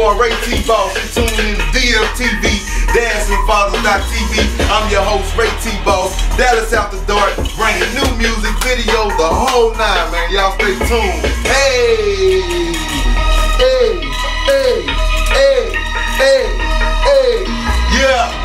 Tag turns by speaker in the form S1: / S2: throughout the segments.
S1: boy Ray T Boss. You tune in to DFTV, DancingFathers.tv. I'm your host Ray T Boss. Dallas After Dark, bringing new music, videos, the whole nine, man. Y'all stay tuned. Hey, hey, hey, hey, hey, hey, yeah.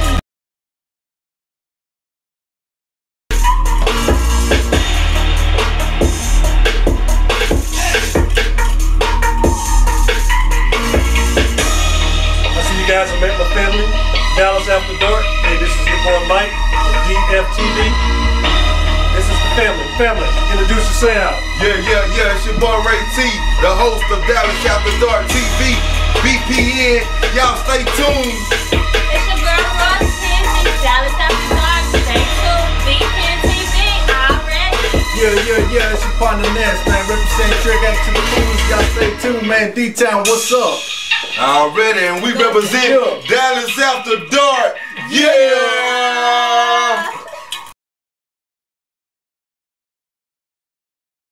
S2: Guys, I met my family, Dallas After Dark. Hey, this is your boy Mike, DFTV. This is the family. Introduce yourself.
S1: Yeah, it's your boy Ray T, the host of Dallas After Dark TV, BPN. Y'all stay tuned.
S3: It's your girl Ross Hampton, Dallas After Dark. Stay tuned, BPN TV already.
S2: Yeah, it's your partner Ness, man. Represent Trick Act to the Fools. Y'all stay tuned, man. D-Town, what's up?
S1: Already, and we represent Dallas After Dark. Yeah!